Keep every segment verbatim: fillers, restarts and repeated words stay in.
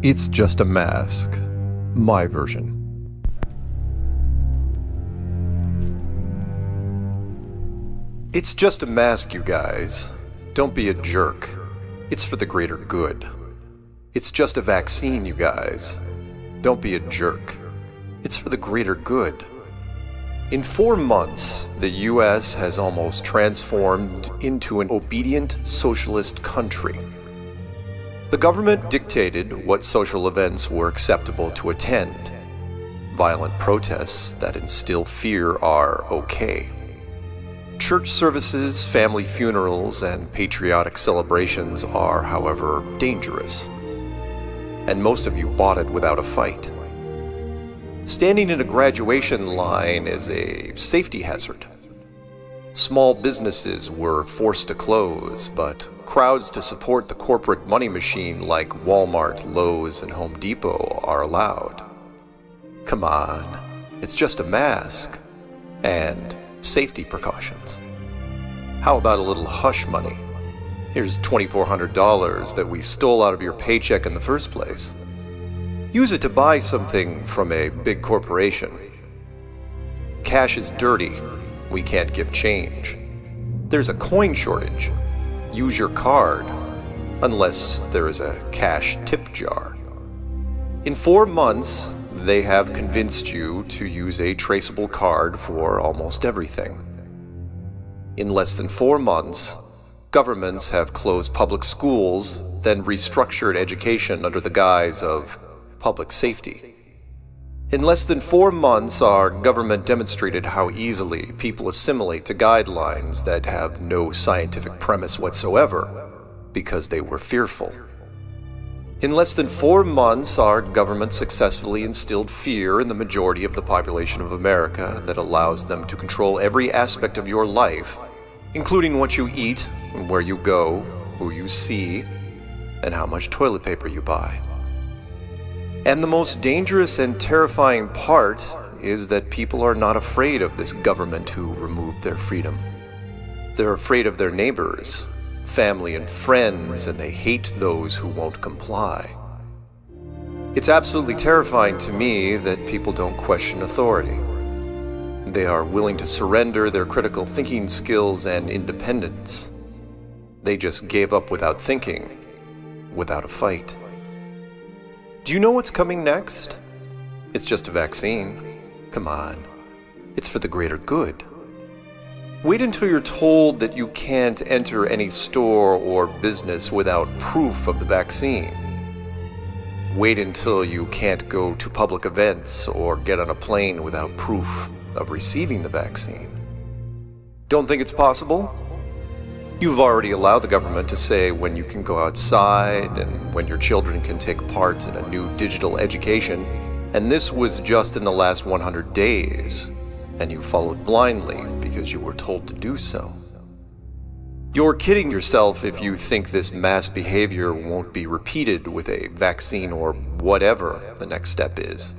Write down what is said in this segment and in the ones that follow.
It's just a mask. My version. It's just a mask, you guys. Don't be a jerk. It's for the greater good. It's just a vaccine, you guys. Don't be a jerk. It's for the greater good. In four months, the U S has almost transformed into an obedient socialist country. The government dictated what social events were acceptable to attend. Violent protests that instill fear are okay. Church services, family funerals, and patriotic celebrations are, however, dangerous. And most of you bought it without a fight. Standing in a graduation line is a safety hazard. Small businesses were forced to close, but crowds to support the corporate money machine like Walmart, Lowe's, and Home Depot are allowed. Come on, it's just a mask. And safety precautions. How about a little hush money? Here's twenty-four hundred dollars that we stole out of your paycheck in the first place. Use it to buy something from a big corporation. Cash is dirty. We can't give change. There's a coin shortage. Use your card, unless there is a cash tip jar. In four months, they have convinced you to use a traceable card for almost everything. In less than four months, governments have closed public schools, then restructured education under the guise of public safety. In less than four months, our government demonstrated how easily people assimilate to guidelines that have no scientific premise whatsoever because they were fearful. In less than four months, our government successfully instilled fear in the majority of the population of America that allows them to control every aspect of your life, including what you eat, where you go, who you see, and how much toilet paper you buy. And the most dangerous and terrifying part is that people are not afraid of this government who removed their freedom. They're afraid of their neighbors, family and friends, and they hate those who won't comply. It's absolutely terrifying to me that people don't question authority. They are willing to surrender their critical thinking skills and independence. They just gave up without thinking, without a fight. Do you know what's coming next? It's just a vaccine. Come on. It's for the greater good. Wait until you're told that you can't enter any store or business without proof of the vaccine. Wait until you can't go to public events or get on a plane without proof of receiving the vaccine. Don't think it's possible? You've already allowed the government to say when you can go outside and when your children can take part in a new digital education, and this was just in the last one hundred days. And you followed blindly because you were told to do so. You're kidding yourself if you think this mass behavior won't be repeated with a vaccine or whatever the next step is.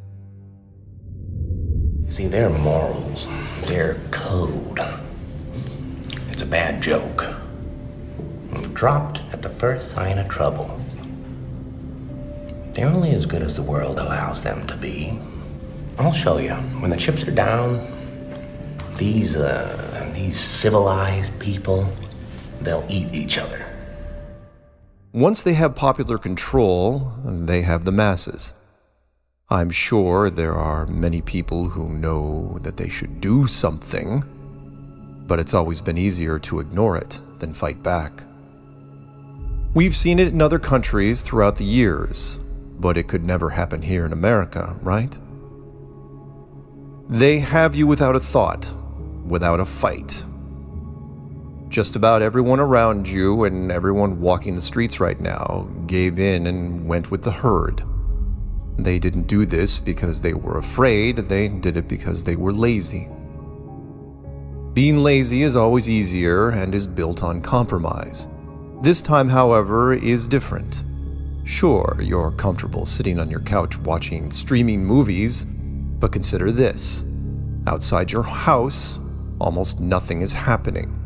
See, their morals, their code, it's a bad joke. Dropped at the first sign of trouble. They're only as good as the world allows them to be. I'll show you. When the chips are down, these, uh, these civilized people, they'll eat each other. Once they have popular control, they have the masses. I'm sure there are many people who know that they should do something, but it's always been easier to ignore it than fight back. We've seen it in other countries throughout the years, but it could never happen here in America, right? They have you without a thought, without a fight. Just about everyone around you and everyone walking the streets right now gave in and went with the herd. They didn't do this because they were afraid, they did it because they were lazy. Being lazy is always easier and is built on compromise. This time, however, is different. Sure, you're comfortable sitting on your couch watching streaming movies, but consider this. Outside your house, almost nothing is happening.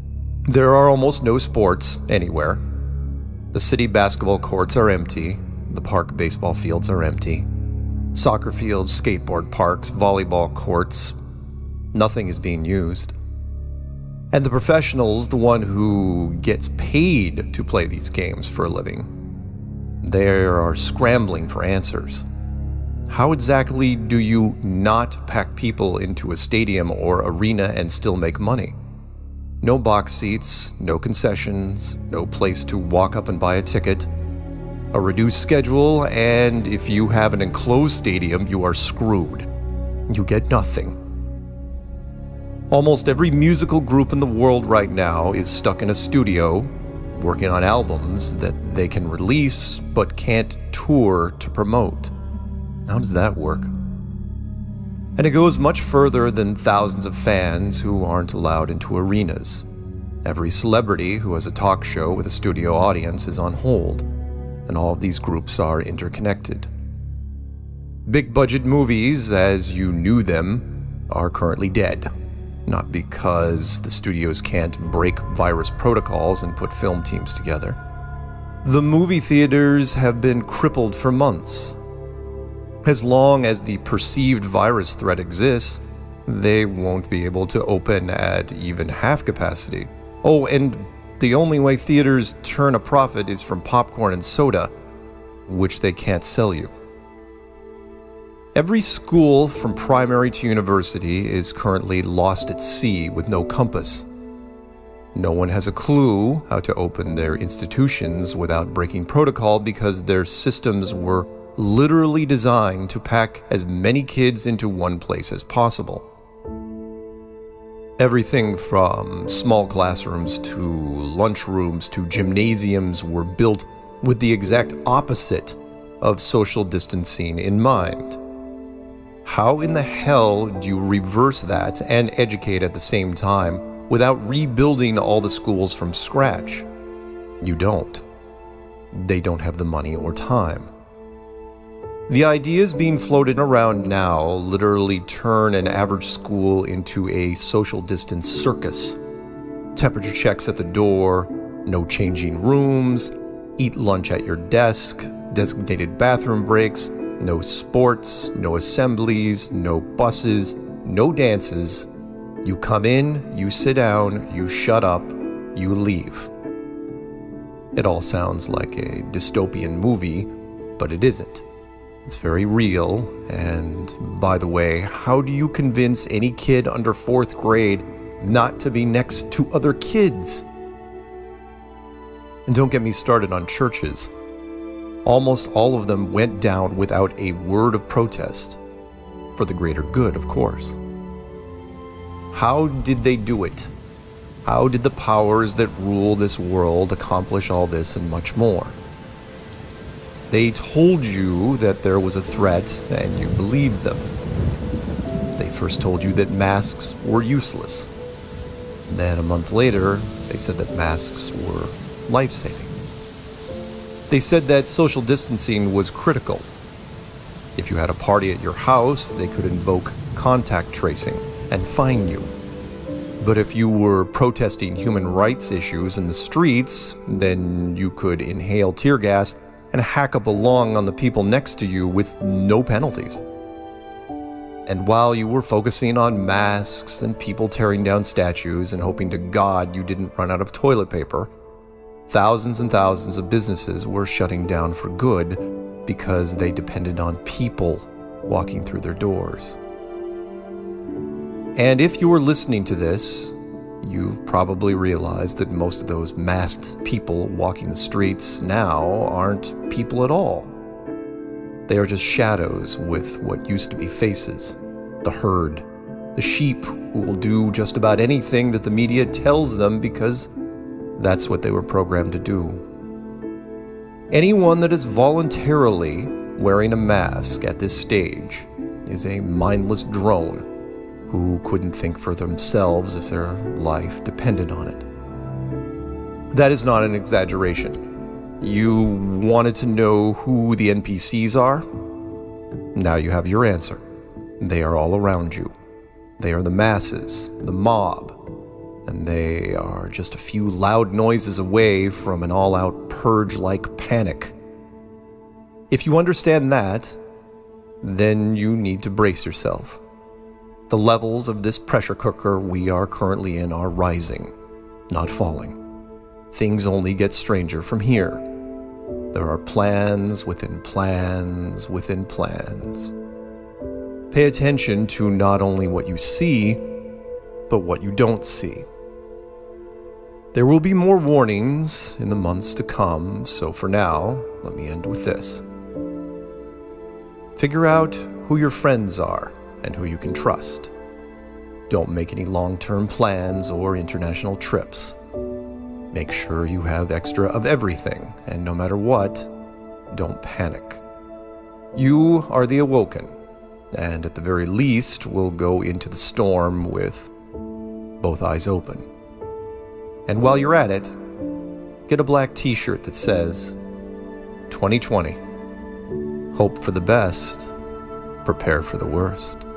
There are almost no sports anywhere. The city basketball courts are empty. The park baseball fields are empty. Soccer fields, skateboard parks, volleyball courts, nothing is being used. And the professionals, the one who gets paid to play these games for a living, they are scrambling for answers. How exactly do you not pack people into a stadium or arena and still make money? No box seats, no concessions, no place to walk up and buy a ticket, a reduced schedule, and if you have an enclosed stadium, you are screwed. You get nothing. Almost every musical group in the world right now is stuck in a studio, working on albums that they can release but can't tour to promote. How does that work? And it goes much further than thousands of fans who aren't allowed into arenas. Every celebrity who has a talk show with a studio audience is on hold, and all of these groups are interconnected. Big budget movies, as you knew them, are currently dead. Not because the studios can't break virus protocols and put film teams together. The movie theaters have been crippled for months. As long as the perceived virus threat exists, they won't be able to open at even half capacity. Oh, and the only way theaters turn a profit is from popcorn and soda, which they can't sell you. Every school from primary to university is currently lost at sea with no compass. No one has a clue how to open their institutions without breaking protocol because their systems were literally designed to pack as many kids into one place as possible. Everything from small classrooms to lunchrooms to gymnasiums were built with the exact opposite of social distancing in mind. How in the hell do you reverse that and educate at the same time without rebuilding all the schools from scratch? You don't. They don't have the money or time. The ideas being floated around now literally turn an average school into a social distance circus. Temperature checks at the door, no changing rooms, eat lunch at your desk, designated bathroom breaks, no sports, no assemblies, no buses, no dances. You come in, you sit down, you shut up, you leave. It all sounds like a dystopian movie, but it isn't. It's very real, and by the way, how do you convince any kid under fourth grade not to be next to other kids? And don't get me started on churches. Almost all of them went down without a word of protest. For the greater good, of course. How did they do it? How did the powers that rule this world accomplish all this and much more? They told you that there was a threat, and you believed them. They first told you that masks were useless. Then a month later, they said that masks were life-saving. They said that social distancing was critical. If you had a party at your house, they could invoke contact tracing and fine you. But if you were protesting human rights issues in the streets, then you could inhale tear gas and hack up a lung on the people next to you with no penalties. And while you were focusing on masks and people tearing down statues and hoping to God you didn't run out of toilet paper, thousands and thousands of businesses were shutting down for good because they depended on people walking through their doors. And if you were listening to this, you've probably realized that most of those masked people walking the streets now aren't people at all. They are just shadows with what used to be faces. The herd. The sheep who will do just about anything that the media tells them because that's what they were programmed to do. Anyone that is voluntarily wearing a mask at this stage is a mindless drone who couldn't think for themselves if their life depended on it. That is not an exaggeration. You wanted to know who the N P Cs are? Now you have your answer. They are all around you. They are the masses, the mob, and they are just a few loud noises away from an all-out purge-like panic. If you understand that, then you need to brace yourself. The levels of this pressure cooker we are currently in are rising, not falling. Things only get stranger from here. There are plans within plans within plans. Pay attention to not only what you see, but what you don't see. There will be more warnings in the months to come, so for now, let me end with this. Figure out who your friends are and who you can trust. Don't make any long-term plans or international trips. Make sure you have extra of everything, and no matter what, don't panic. You are the Awoken, and at the very least will go into the storm with both eyes open. And while you're at it, get a black t-shirt that says, twenty twenty. Hope for the best, prepare for the worst.